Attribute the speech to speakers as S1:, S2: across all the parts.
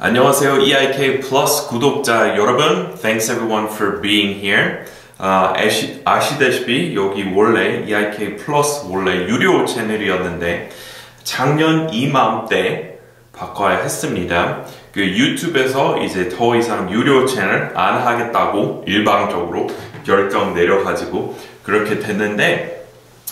S1: 안녕하세요, EIK Plus 구독자 여러분. Thanks everyone for being here. 아시다시피 여기 원래 EIK Plus 원래 유료 채널이었는데 작년 이맘때 바꿔야 했습니다. 그 유튜브에서 이제 더 이상 유료 채널 안 하겠다고 일방적으로 결정 내려가지고 그렇게 됐는데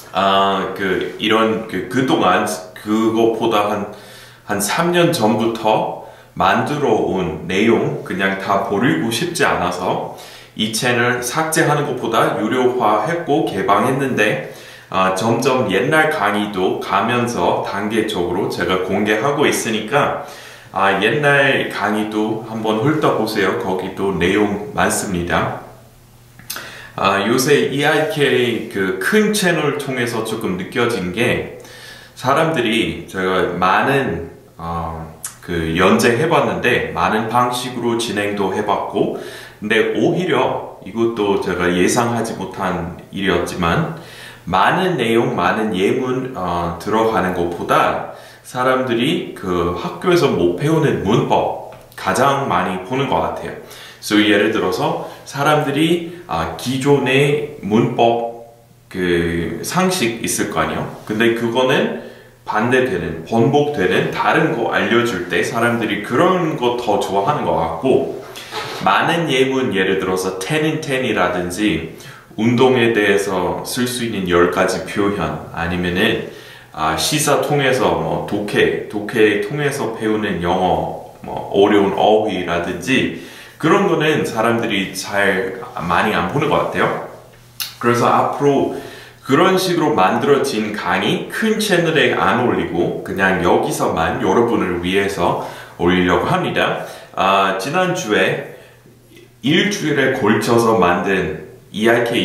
S1: 그동안 그거보다 한 3년 전부터 만들어 온 내용 그냥 다 버리고 싶지 않아서 이 채널 삭제하는 것보다 유료화했고 개방했는데 점점 옛날 강의도 가면서 단계적으로 제가 공개하고 있으니까 옛날 강의도 한번 훑어보세요. 거기도 내용 많습니다. 요새 EIK 그 큰 채널 통해서 조금 느껴진 게 사람들이 제가 많은 그 연재해봤는데 많은 방식으로 진행도 해봤고 근데 오히려 이것도 제가 예상하지 못한 일이었지만 많은 내용, 많은 예문 들어가는 것보다 사람들이 그 학교에서 못 배우는 문법 가장 많이 보는 것 같아요. 그래서 예를 들어서 사람들이 기존의 문법 그 상식 있을 거 아니에요. 근데 그거는 반대되는, 번복되는 다른 거 알려줄 때 사람들이 그런 거 더 좋아하는 것 같고 많은 예문, 예를 들어서 10 in 10이라든지 운동에 대해서 쓸 수 있는 10가지 표현 아니면은 시사 통해서 뭐 독해 통해서 배우는 영어 뭐 어려운 어휘라든지 그런 거는 사람들이 잘 많이 안 보는 것 같아요. 그래서 앞으로 그런 식으로 만들어진 강의 큰 채널에 안 올리고 그냥 여기서만 여러분을 위해서 올리려고 합니다. 지난주에 일주일에 걸쳐서 만든 EIK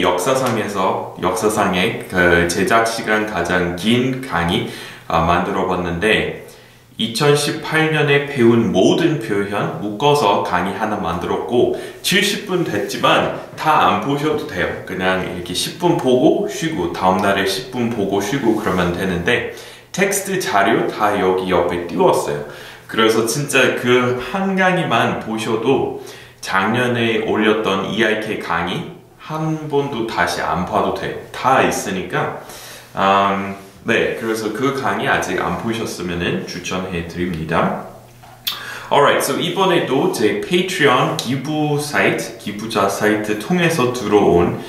S1: 역사상의 그 제작 시간 가장 긴 강의 만들어 봤는데 2018년에 배운 모든 표현 묶어서 강의 하나 만들었고 70분 됐지만 다 안 보셔도 돼요. 그냥 이렇게 10분 보고 쉬고 다음날에 10분 보고 쉬고 그러면 되는데 텍스트 자료 다 여기 옆에 띄웠어요. 그래서 진짜 그 한 강의만 보셔도 작년에 올렸던 EIK 강의 한 번도 다시 안 봐도 돼요. 다 있으니까 네, 그래서 그 강의 아직 안 보셨으면 추천해 드립니다. Alright, so 이번에도 제 Patreon 기부 사이트, 기부자 사이트 통해서 들어온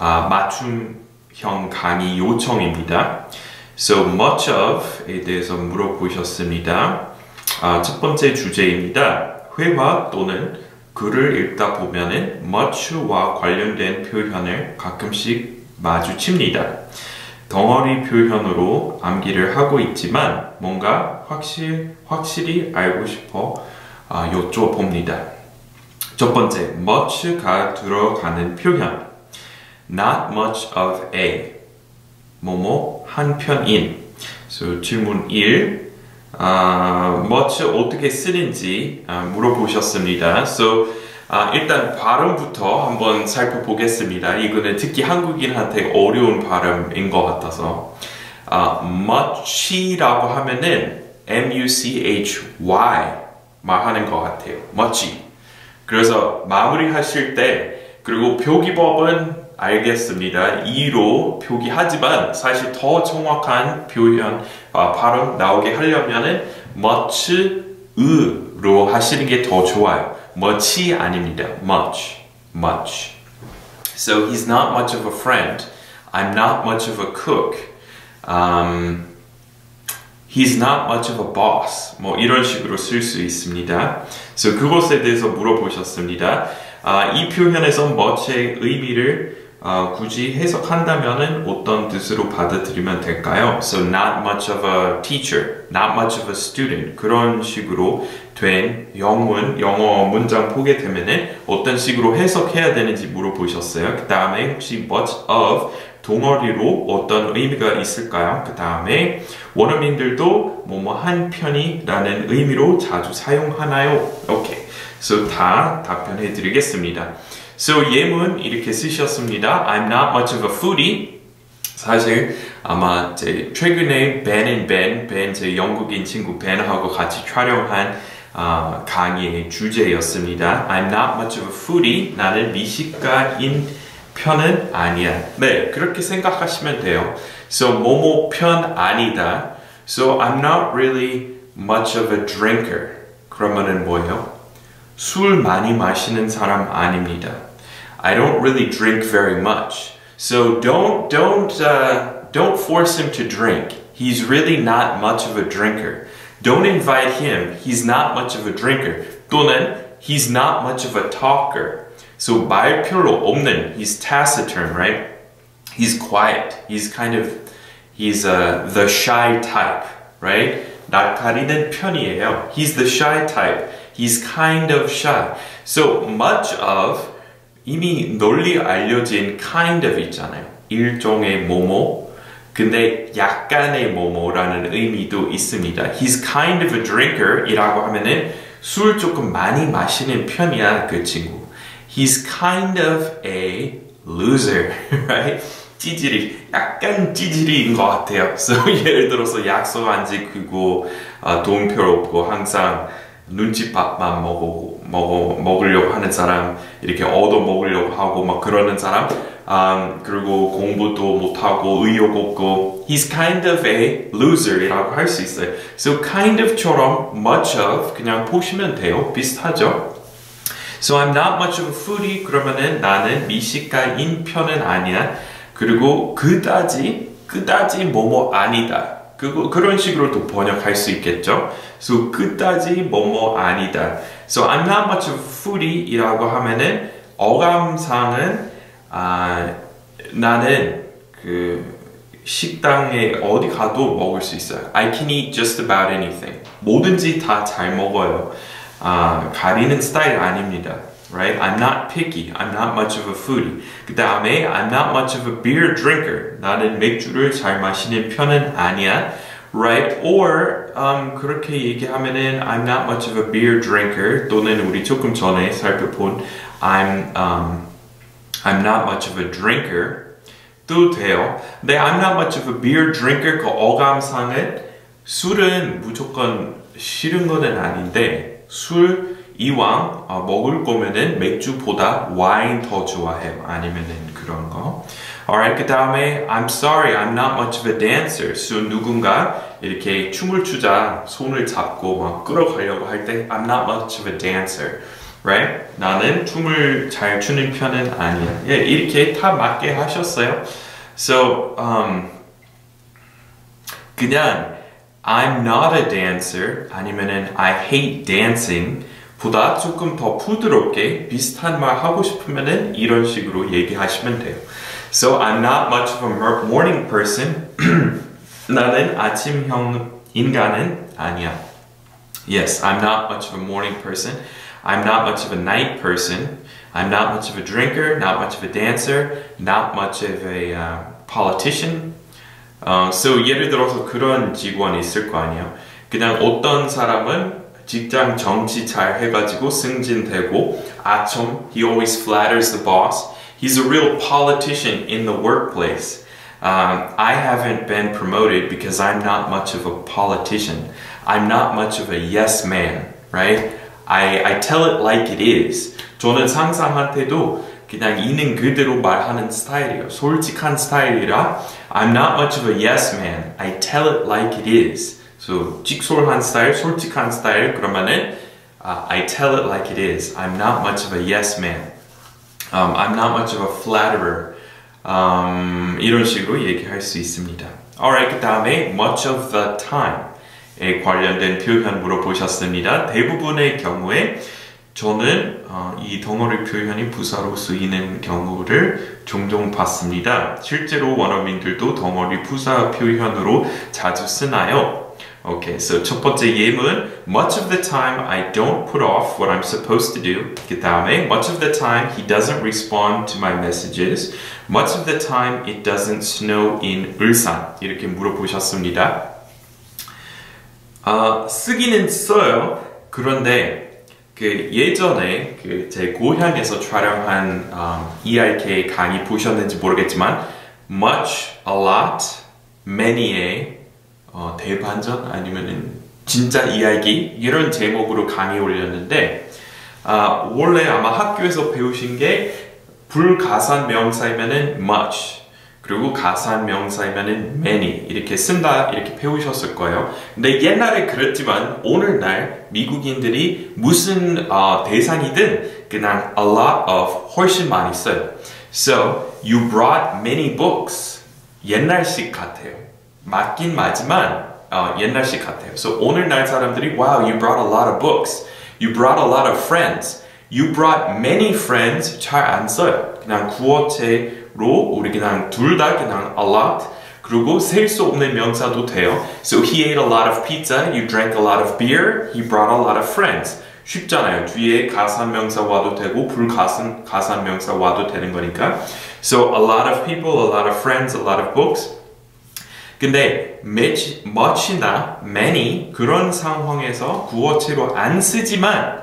S1: 맞춤형 강의 요청입니다. So much of에 대해서 물어보셨습니다. 첫 번째 주제입니다. 회화 또는 글을 읽다 보면은 much와 관련된 표현을 가끔씩 마주칩니다. 덩어리 표현으로 암기를 하고 있지만 뭔가 확실히 알고 싶어 여쭤봅니다. 첫 번째, much가 들어가는 표현. Not much of a. 뭐뭐 한편인. So, 질문 1. much 어떻게 쓰는지 물어보셨습니다. So, 일단 발음부터 한번 살펴보겠습니다. 이거는 특히 한국인한테 어려운 발음인 것 같아서 much라고 하면은 M-U-C-H-Y 말하는 것 같아요. much. 그래서 마무리하실 때 그리고 표기법은 알겠습니다. E로 표기하지만 사실 더 정확한 표현, 발음 나오게 하려면은 much으로 하시는 게 더 좋아요. much이 아닙니다. much. So he's not much of a friend. I'm not much of a cook. He's not much of a boss. 뭐 이런 식으로 쓸 수 있습니다. So 그것에 대해서 물어보셨습니다. 이 표현에서 much의 의미를 굳이 해석한다면은 어떤 뜻으로 받아들이면 될까요? So not much of a teacher, not much of a student 그런 식으로 된 영어 문장 보게 되면은 어떤 식으로 해석해야 되는지 물어보셨어요. 그 다음에 혹시 much of 동어리로 어떤 의미가 있을까요? 그 다음에 원어민들도 뭐뭐 한 편이라는 의미로 자주 사용하나요? 오케이. So 다 답변해 드리겠습니다. So 예문 이렇게 쓰셨습니다. I'm not much of a foodie. 사실 아마 제 최근에 Ben 제 영국인 친구 Ben하고 같이 촬영한 강의의 주제였습니다. I'm not much of a foodie. 나는 미식가인 편은 아니야. 네, 그렇게 생각하시면 돼요. So, 뭐뭐 편 아니다. So, I'm not really much of a drinker. 그러면은 뭐예요? 술 많이 마시는 사람 아닙니다. I don't really drink very much. So, don't force him to drink. He's really not much of a drinker. Don't invite him. He's not much of a drinker. 또는 he's not much of a talker. So 말 별로 없는. He's taciturn, right? He's quiet. He's the shy type, right? 낯가리는 편이에요. He's the shy type. He's kind of shy. So much of 이미 널리 알려진 kind of 있잖아요. 일종의 뭐뭐. 근데 약간의 뭐뭐라는 의미도 있습니다. He's kind of a drinker 이라고 하면은 술 조금 많이 마시는 편이야, 그 친구. He's kind of a loser, right? 찌질이, 약간 찌질이인 것 같아요. So, 예를 들어서 약속 안 지키고 돈 별로 없고 항상 눈칫밥만 먹으려고 하는 사람, 이렇게 얻어 먹으려고 하고 막 그러는 사람, 그리고 공부도 못하고 의욕 없고 he's kind of a loser 이라고 할 수 있어요. So kind of처럼 much of 그냥 보시면 돼요. 비슷하죠? So I'm not much of a foodie. 그러면은 나는 미식가인 편은 아니야. 그리고 그다지 뭐뭐 아니다. 그런 식으로도 번역할 수 있겠죠. So 그다지 뭐뭐 아니다. So I'm not much of a foodie 이라고 하면은 어감상은 나는 그 식당에 어디 가도 먹을 수 있어요. I can eat just about anything. 뭐든지 다 잘 먹어요. 가리는 스타일 아닙니다. Right? I'm not picky. I'm not much of a foodie. 그 다음에 I'm not much of a beer drinker. 나는 맥주를 잘 마시는 편은 아니야. Right? Or 그렇게 얘기하면은 I'm not much of a beer drinker. 또는 우리 조금 전에 살펴본 I'm not much of a drinker. 도 돼요. 근데 I'm not much of a beer drinker 그 어감상은 술은 무조건 싫은 거는 아닌데 술 이왕 먹을 거면은 맥주보다 와인 더 좋아해요. 아니면은 그런 거. Alright, 그 다음에 I'm sorry, I'm not much of a dancer. So 누군가 이렇게 춤을 추자 손을 잡고 막 끌어가려고 할 때 I'm not much of a dancer. Right? 나는 춤을 잘 추는 편은 아니야. 예, 이렇게 다 맞게 하셨어요. So, 그냥 I'm not a dancer 아니면은 I hate dancing 보다 조금 더 부드럽게 비슷한 말 하고 싶으면은 이런 식으로 얘기하시면 돼요. So I'm not much of a morning person. 나는 아침형 인간은 아니야. Yes, I'm not much of a morning person. I'm not much of a night person. I'm not much of a drinker, not much of a dancer, not much of a politician. So 예를 들어서 그런 직원이 있을 거 아니에요. 그냥 어떤 사람은 직장 정치 잘 해가지고 승진되고 아첨, he always flatters the boss. He's a real politician in the workplace. I haven't been promoted because I'm not much of a politician. I'm not much of a yes man, right? I tell it like it is. 저는 상사한테도 그냥 있는 그대로 말하는 스타일이에요. 솔직한 스타일이라 I'm not much of a yes man. I tell it like it is. So 직솔한 스타일, 솔직한 스타일 그러면은 I tell it like it is. I'm not much of a yes man. I'm not much of a flatterer. 이런 식으로 얘기할 수 있습니다. Alright, 그 다음에 much of the time에 관련된 표현 물어보셨습니다. 대부분의 경우에 저는 이 덩어리 표현이 부사로 쓰이는 경우를 종종 봤습니다. 실제로 원어민들도 덩어리 부사 표현으로 자주 쓰나요? Okay, so 첫 번째 예문 Much of the time I don't put off what I'm supposed to do. 그 다음에 Much of the time he doesn't respond to my messages. Much of the time it doesn't snow in 울산. 이렇게 물어보셨습니다. 쓰기는 써요. 그런데 그 예전에 그 제 고향에서 촬영한 ERK 강의 보셨는지 모르겠지만 much, a lot, many의 대반전 아니면은 진짜 이야기 이런 제목으로 강의 올렸는데 원래 아마 학교에서 배우신 게 불가산 명사이면은 much 그리고 가산 명사이면은 many 이렇게 쓴다 이렇게 배우셨을 거예요. 근데 옛날에 그랬지만 오늘날 미국인들이 무슨 대상이든 그냥 a lot of 훨씬 많이 써요. So you brought many books 옛날식 같아요. 맞긴 맞지만 옛날식 같아요. So 오늘날 사람들이 wow you brought a lot of books, you brought a lot of friends, you brought many friends 잘 안 써요. 그냥 구어체로 우리 그냥 둘 다 그냥 a lot 그리고 셀 수 없는 명사도 돼요. So he ate a lot of pizza, you drank a lot of beer, he brought a lot of friends. 쉽잖아요. 뒤에 가산 명사 와도 되고 가산 명사 와도 되는 거니까. So a lot of people, a lot of friends, a lot of books. 근데 much나 many 그런 상황에서 구어체로 안 쓰지만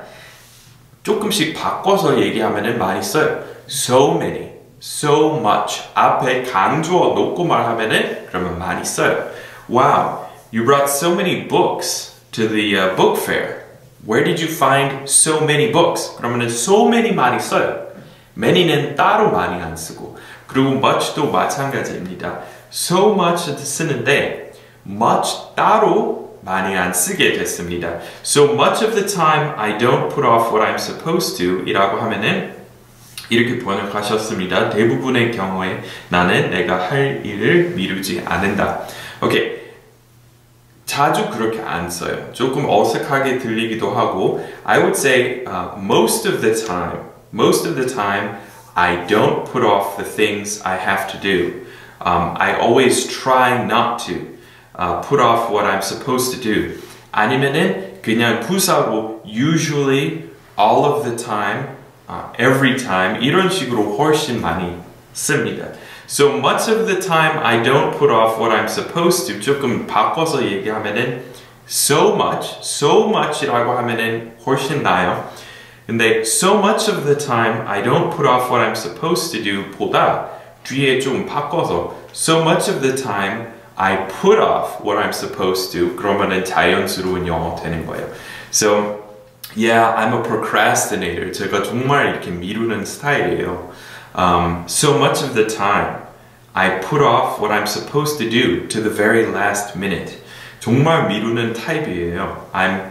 S1: 조금씩 바꿔서 얘기하면 많이 써요. So many, so much 앞에 강조어 놓고 말하면은 그러면 많이 써요. Wow, you brought so many books to the book fair. Where did you find so many books? 그러면은 so many 많이 써요. many는 따로 많이 안 쓰고 그리고 much도 마찬가지입니다. So much 쓰는데 much 따로 많이 안 쓰게 됐습니다. So much of the time I don't put off what I'm supposed to 이라고 하면은 이렇게 번역하셨습니다. 대부분의 경우에 나는 내가 할 일을 미루지 않는다. 오케이. 자주 그렇게 안 써요. 조금 어색하게 들리기도 하고 I would say most of the time I don't put off the things I have to do. I always try not to put off what I'm supposed to do. 아니면은 그냥 부사로 usually, all of the time, every time 이런 식으로 훨씬 많이 씁니다. So much of the time I don't put off what I'm supposed to. 조금 바꿔서 얘기하면은 so much이라고 하면은 훨씬 나아요. 근데 so much of the time I don't put off what I'm supposed to do 보다 뒤에 좀 바꿔서 so much of the time I put off what I'm supposed to 그러면은 자연스러운 영어 되는 거예요. So yeah, I'm a procrastinator. 제가 정말 이렇게 미루는 스타일이에요. So much of the time I put off what I'm supposed to do to the very last minute. 정말 미루는 타입이에요.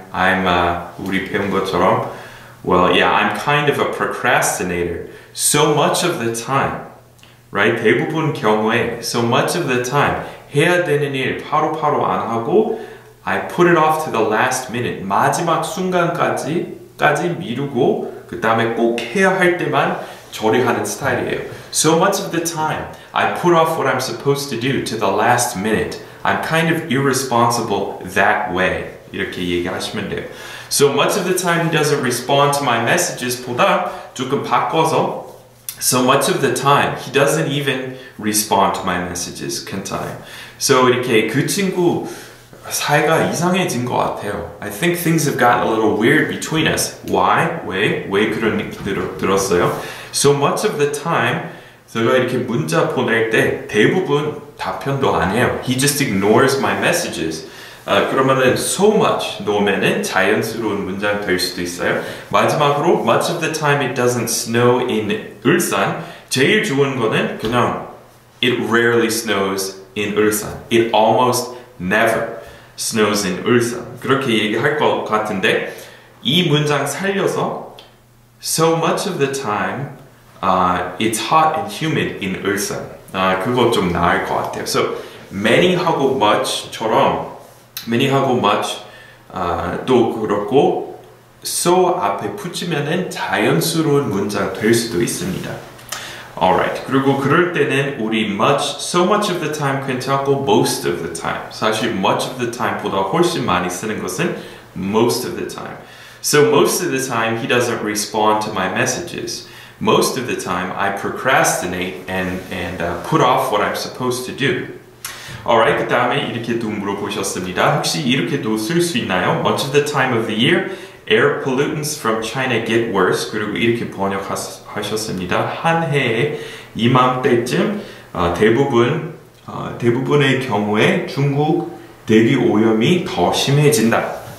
S1: 우리 배운 것처럼 well, yeah, I'm kind of a procrastinator. So much of the time, right? 대부분 경우에 so much of the time 해야 되는 일 바로 안 하고 I put it off to the last minute. 마지막 순간까지 미루고 그 다음에 꼭 해야 할 때만 처리하는 스타일이에요. So much of the time I put off what I'm supposed to do to the last minute. I'm kind of irresponsible that way. 이렇게 얘기하시면 돼요. So much of the time he doesn't respond to my messages 보다 조금 바꿔서 So much of the time he doesn't even respond to my messages. 괜찮아요. So 이렇게 그 친구 사이가 이상해진 것 같아요. I think things have gotten a little weird between us. Why? 왜 그런 느낌 들었어요? So much of the time 제가 이렇게 문자 보낼 때 대부분 답변도 안 해요. He just ignores my messages. 그러면은 so much 놓으면은 자연스러운 문장 될 수도 있어요. 마지막으로 much of the time it doesn't snow in 울산. 제일 좋은 거는 그냥 it rarely snows in 울산. It almost never snows in 울산. 그렇게 얘기할 것 같은데 이 문장 살려서 so much of the time it's hot and humid in 울산. 그거 좀 나을 것 같아요. So many 하고 much처럼 many 하고 much 또 그렇고 so 앞에 붙이면은 자연스러운 문장 될 수도 있습니다. Alright. 그리고 그럴 때는 우리 much, so much of the time 괜찮고 most of the time. 사실 much of the time보다 훨씬 많이 쓰는 것은 most of the time. So most of the time he doesn't respond to my messages. Most of the time I procrastinate and put off what I'm supposed to do. Alright, 그 다음에 이렇게도 물어보셨습니다. 혹시 이렇게도 쓸 수 있나요? Much of the time of the year, air pollutants from China get worse. 그리고 이렇게 번역하셨습니다. 한 해에 이맘때쯤 대부분의 경우에 중국 대기 오염이 더 심해진다.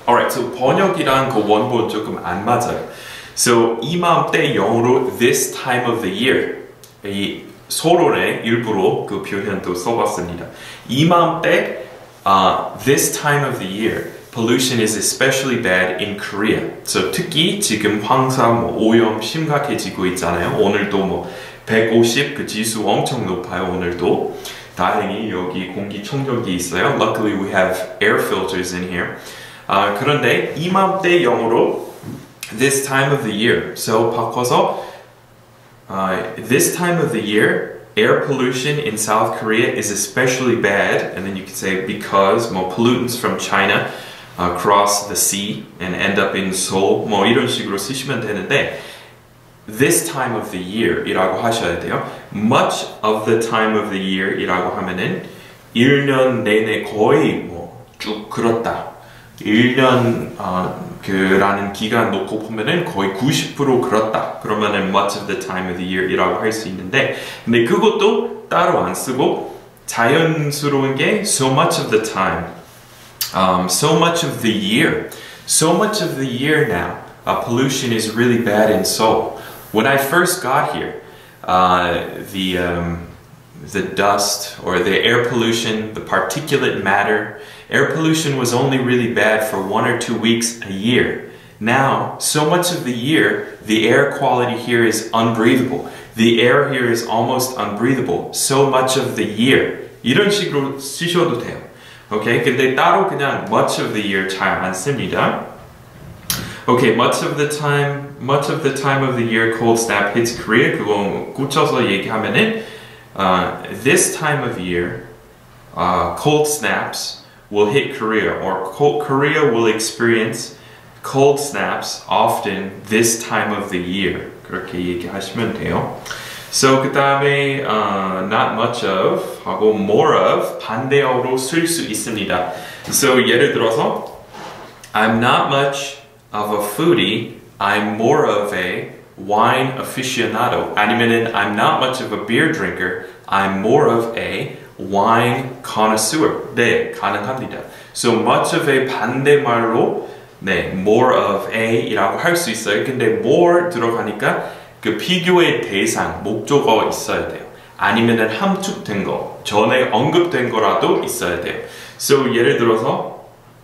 S1: Alright, so 번역이랑 그 원본 조금 안 맞아요. So 이맘때 영어로 this time of the year 이 서론에 일부러 그 표현도 써봤습니다. 이맘때 this time of the year pollution is especially bad in Korea. So 특히 지금 황사 오염 심각해지고 있잖아요. 오늘도 뭐 150 그 지수 엄청 높아요. 오늘도 다행히 여기 공기청정기 있어요. Luckily we have air filters in here. 그런데 이맘때 영어로 this time of the year. So 바꿔서 this time of the year, air pollution in South Korea is especially bad. And then you could say because more pollutants from China cross the sea and end up in Seoul. 뭐 이런 식으로 쓰시면 되는데 this time of the year 이라고 하셔야 돼요. Much of the time of the year 이라고 하면은 1년 내내 거의 뭐 쭉 그렇다. 1년 라는 기간 놓고 보면은 거의 90% 그렇다. 그러면은 much of the time of the year 이라고 할 수 있는데 근데 그것도 따로 안 쓰고 자연스러운 게 so much of the time, so much of the year, so much of the year now pollution is really bad in Seoul. When I first got here, the dust or the air pollution, the particulate matter, air pollution was only really bad for 1 or 2 weeks a year. Now, so much of the year, the air quality here is unbreathable. The air here is almost unbreathable. So much of the year. 이런 식으로 쓰셔도 돼요. Okay? 근데 따로 그냥 much of the year 잘 안 씁니다. Okay, much of the time of the year cold snap hits Korea. 그거 꽂혀서 얘기하면은 this time of year cold snaps will hit Korea, or Korea will experience cold snaps often this time of the year. 그렇게 얘기하시면 돼요. So 그 다음에 not much of 하고 more of 반대어로 쓸 수 있습니다. So 예를 들어서 I'm not much of a foodie, I'm more of a wine aficionado. 아니면은 I'm not much of a beer drinker, I'm more of a wine connoisseur. 네, 가능합니다. So much of a 반대말로 네, more of a 이라고 할 수 있어요. 근데 more 들어가니까 그 비교의 대상, 목적어가 있어야 돼요. 아니면은 함축된 거, 전에 언급된 거라도 있어야 돼요. So 예를 들어서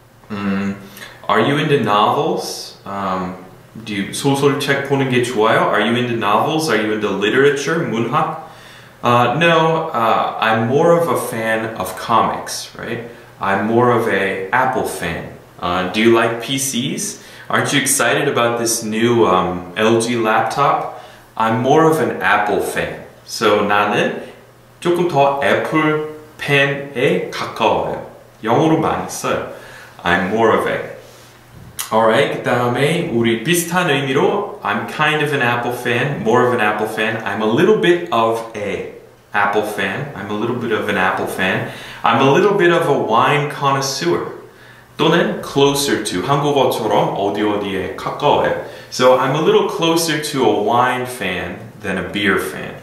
S1: Are you into novels? Do you 소설책 보는 게 좋아요? Are you into novels? Are you into literature? 문학? No, I'm more of a fan of comics, right? I'm more of a Apple fan. Do you like PCs? Aren't you excited about this new LG laptop? I'm more of an Apple fan. So 나는 조금 더 애플 팬에 가까워요. 영어로 많이 써요. I'm more of a. Alright, 그 다음에 우리 비슷한 의미로 I'm kind of an Apple fan, more of an Apple fan. I'm a little bit of a Apple fan. I'm a little bit of an Apple fan. I'm a little bit of a wine connoisseur. 또는 closer to, 한국어처럼 어디에 가까워요. So I'm a little closer to a wine fan than a beer fan.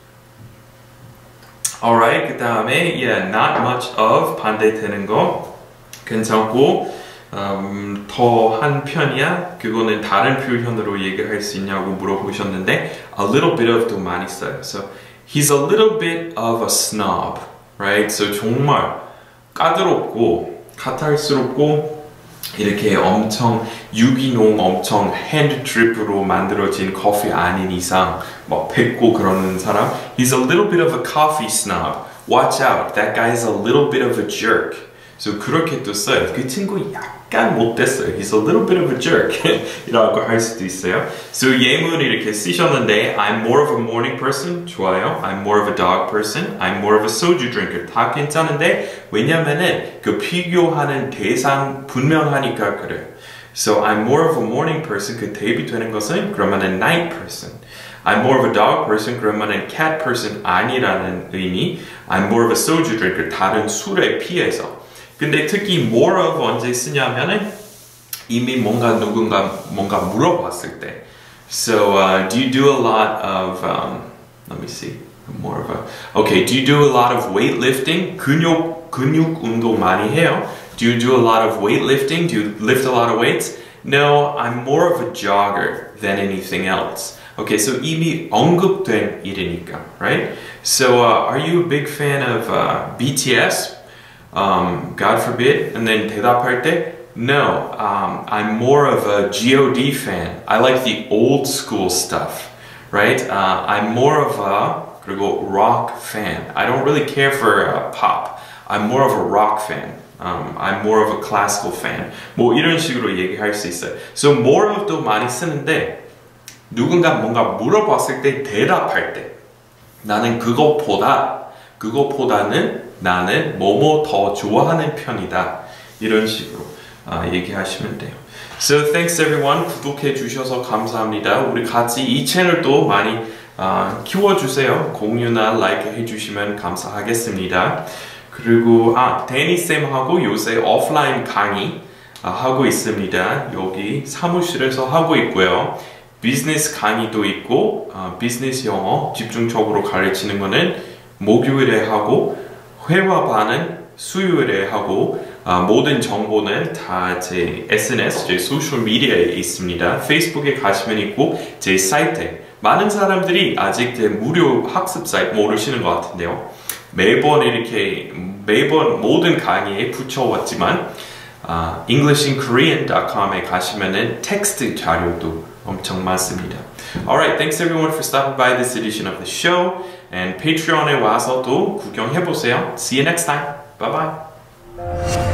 S1: Alright, 그 다음에 yeah, not much of 반대되는 거 괜찮고 더 한 편이야? 그거는 다른 표현으로 얘기할 수 있냐고 물어보셨는데 a little bit of도 많이 써요. So he's a little bit of a snob, right? So 정말 까다롭고 까탈스럽고 이렇게 엄청 유기농 엄청 핸드 드립으로 만들어진 커피 아닌 이상 막 뱉고 그러는 사람 He's a little bit of a coffee snob. Watch out, that guy's a little bit of a jerk. So 그렇게 또 써요. 그 친구 약간 못됐어요. He's a little bit of a jerk. 이라고 할 수도 있어요. So 예문 이렇게 쓰셨는데 I'm more of a morning person. 좋아요. I'm more of a dog person. I'm more of a soju drinker. 다 괜찮은데 왜냐면은 그 비교하는 대상 분명하니까 그래요. So I'm more of a morning person. 그 대비되는 것은 그러면은 night person. I'm more of a dog person. 그러면은 cat person 아니라는 의미. I'm more of a soju drinker. 다른 술에 피해서. 근데 특히 more of 언제 쓰냐면은 이미 뭔가 물어봤을 때. So do you do a lot of let me see. More of a okay, do you do a lot of weightlifting? 근육 운동 많이 해요. Do you do a lot of weightlifting? Do you lift a lot of weights? No, I'm more of a jogger than anything else. Okay, so 이미 언급된 일이니까, right? So, are you a big fan of BTS? God forbid. And then 대답할 때, no, I'm more of a G.O.D fan. I like the old school stuff, right? I'm more of a 그리고 rock fan. I don't really care for pop. I'm more of a rock fan. I'm more of a classical fan. 뭐 이런 식으로 얘기할 수 있어요. So more of도 많이 쓰는데 누군가 뭔가 물어봤을 때 대답할 때 나는 그거보다는 나는 뭐뭐 더 좋아하는 편이다. 이런 식으로 얘기하시면 돼요. So thanks everyone. 구독해 주셔서 감사합니다. 우리 같이 이 채널도 많이 키워주세요. 공유나 라이크 해주시면 감사하겠습니다. 그리고 데니쌤하고 요새 오프라인 강의 하고 있습니다. 여기 사무실에서 하고 있고요. 비즈니스 강의도 있고 비즈니스 영어 집중적으로 가르치는 거는 목요일에 하고 회화반은 수요일에 하고 모든 정보는 다 제 SNS, 제 소셜 미디어에 있습니다. 페이스북에 가시면 있고 제 사이트에 많은 사람들이 아직 제 무료 학습 사이트 모르시는 것 같은데요. 매번 모든 강의에 붙여왔지만 englishinkorean.com에 가시면은 텍스트 자료도 엄청 많습니다. Alright, thanks everyone for stopping by this edition of the show. And Patreon에 와서 또 구경해보세요. See you next time. Bye bye.